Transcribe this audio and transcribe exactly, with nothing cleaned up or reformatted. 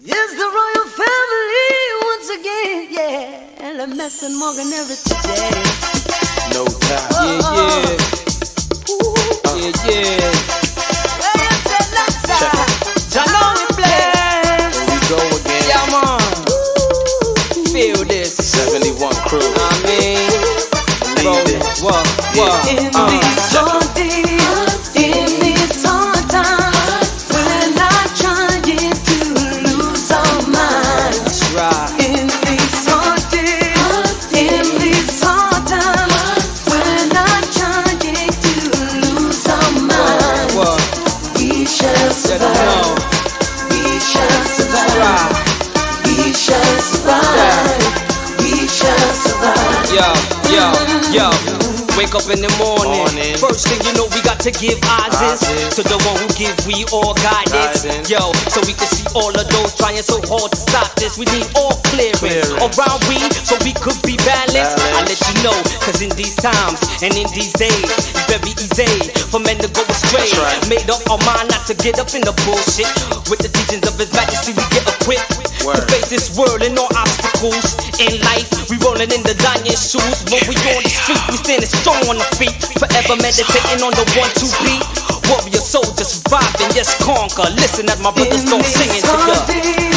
Yes, the royal family once again, yeah. And I'm messing Morgan every day. No time. Oh, Yeah, yeah. Ooh. Yeah, yeah. Where you say let's start? Jah know we blessed. Here we go again. Yeah, man. Feel this. seventy-one crew. I mean, Believe roll it. it. What? What? In Uh. these hard days, in these hard times, we're not trying to lose our minds. That's right. In these hard days, in these hard times, we're not trying to lose our minds. What? We shall Let 'em survive. know. We shall survive. Right. We shall survive. We shall survive. Yo, yo, yo. Wake up in the morning. Morning. First thing you know, we got to give Isis Isis. to the one who give we all guidance. Guidance. Yo, so we can see all of those trying so hard to stop this. We need all clearance, Clearance. around we, so we could be balanced. Balance. I let you know, cause in these times and in these days, it's very easy for men to go astray. That's right. Made up our mind not to get up in the bullshit. With the teachings of His Majesty, we get equipped to Word. face this world and all obstacles in life. We rolling in the dying shoes. When we on the street, we standing strong on the feet. Forever meditating on the one, two beat. Warrior soldier surviving, yes conquer. Listen as my brothers don't sing it to ya.